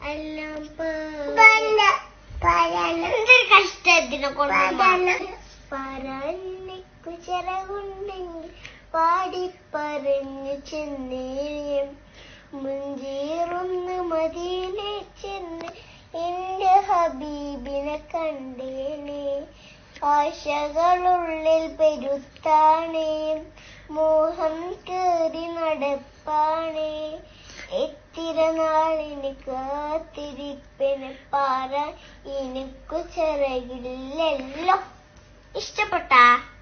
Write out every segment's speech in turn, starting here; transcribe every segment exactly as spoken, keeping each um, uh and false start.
എല്ലാം എന്തൊരു കഷ്ടത്തിനെ കൊണ്ട് പറന്നിക്കു ചിറകുണ്ടെങ്കിൽ പാടിപ്പറഞ്ഞു ചെന്നേയും മുഞ്ചേറുന്ന മദീനെ ചെന്ന് എന്റെ ഹബീബിനെ കണ്ടേനെ. ആശകളുള്ളിൽ പെരുത്താണേ, മോഹം കേറി നടപ്പാണേ. എത്തിര നാളിന് കാത്തിരിപ്പിന് പാറ എനിക്കു ചിറകില്ലല്ലോ. ഇഷ്ടപ്പെട്ട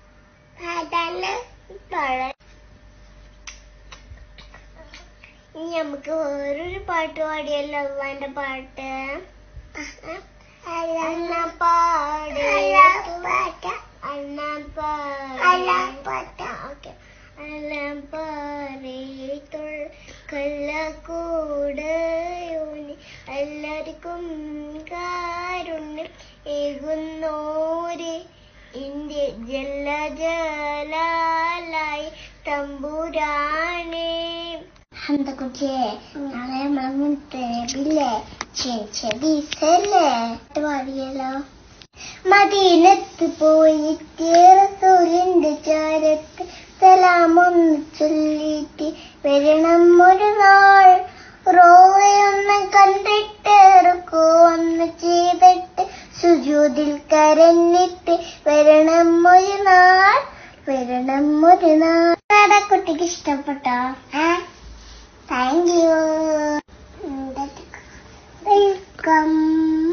ഇനി നമുക്ക് വേറൊരു പാട്ട് പാടിയല്ലോ, അള്ളാന്റെ പാട്ട്. അണ്ണാ പാട് അണ്ണാ പാട് ഓക്കെ. അല്ലാം പാറേത്തുൾ കള്ളക്കൂടയോനി എല്ലാവർക്കും കാരുണ്യം ഏകുന്നോരെ ഇന്ത്യ ജല്ല ജലാലായി തമ്പുരാനേ. ഹംദക്കുട്ടിയെ നാളെ നമ്മളെ മുത്തനബില്ലേ ചെവിസല്ലേ പാടിയല്ലോ. മദീനത്ത് പോയിട്ട് റസൂലിന്റെ ചാരത്ത് സലാമൊന്ന് ചൊല്ലിട്ട് വരണം ഒരു നാൾ. റോയൊന്ന് കണ്ടിട്ട് റുക്കൂ ഒന്ന് ചെയ്തിട്ട് സുജൂദിൽ കരഞ്ഞിട്ട് വരണം ഒരു നാൾ, വരണം ഒരു നാൾ. കുട്ടിക്ക് ഇഷ്ടപ്പെട്ടോ? Thank you. വെൽക്കം.